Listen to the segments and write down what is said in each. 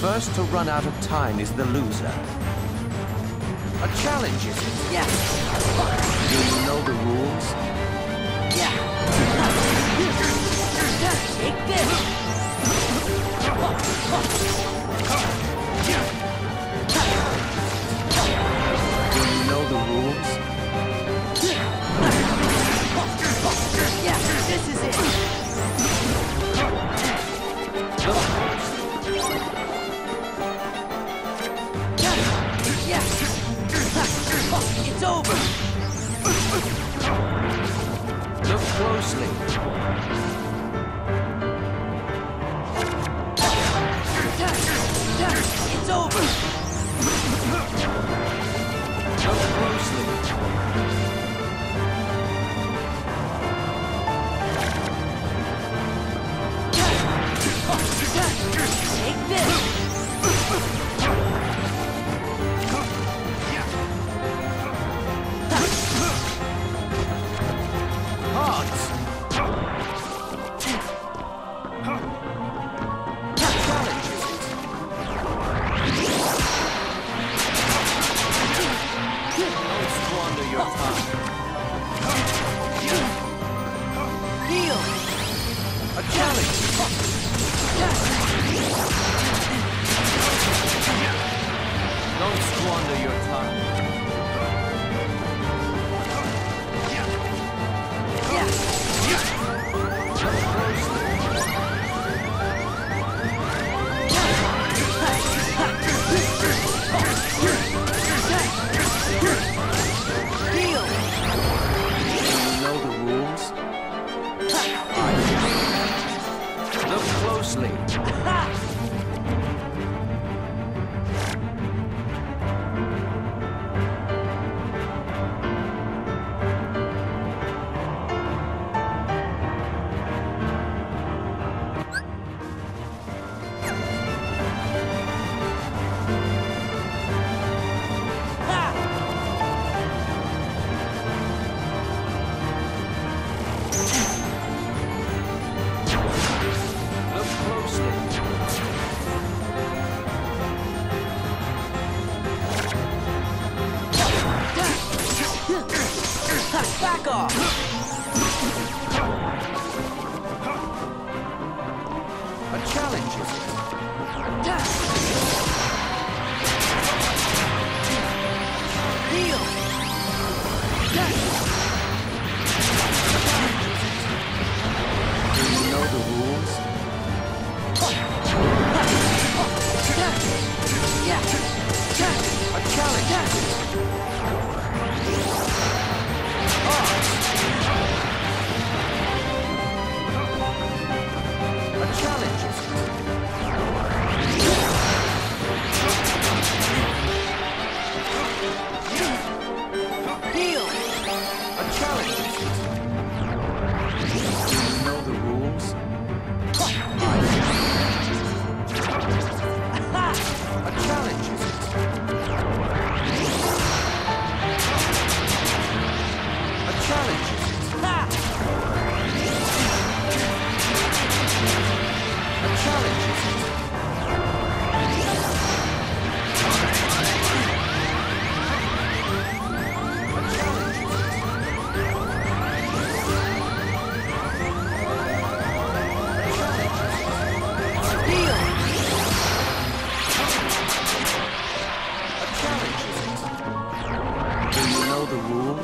first to run out of time is the loser. A challenge, is it? Yeah. Do you know the rules? Yeah. Take this. Do you know the rules? Yeah, this is it. Yeah. It's over. Look closely. It's over. Look closely. Take this. Hearts. Challenge, is it? Don't squander your time. Heal. A challenge. Don't squander your time. Yeah. Look closely. Heal. Do you know the rules? Look closely. Look closely. Back off. A challenge, is it? Heal. Do you know the rules? Yeah. A challenge, is it? A challenge, is it? Heal. A challenge, is it? Do you know the rules? A challenge, is it? A challenge, is it? A challenge, is it? Heal. A challenge, is it? Do you know the rules?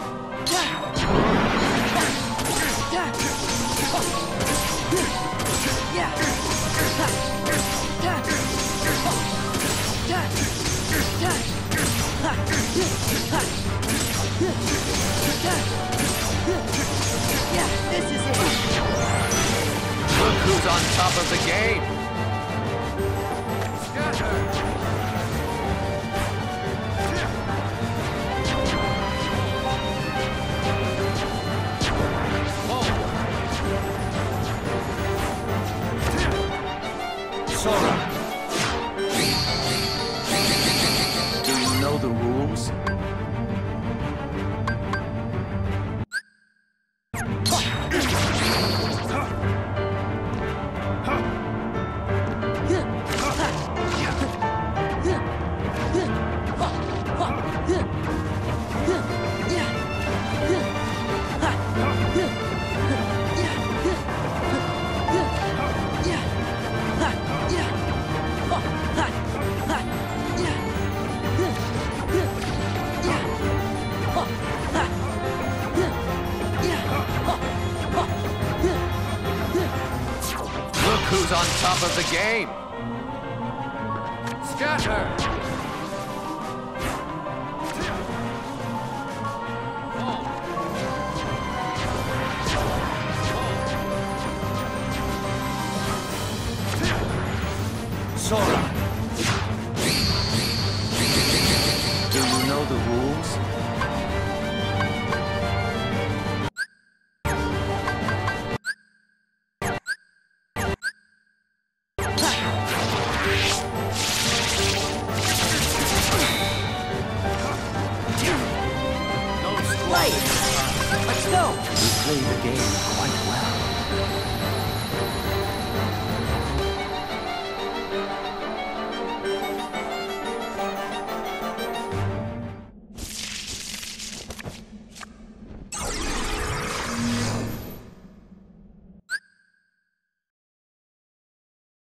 Yeah, this is it. Look who's on top of the game! Sora! Do you know the rules? Who's on top of the game? Scatter! Sora! Do you know the rules? Let's go! We play the game quite well.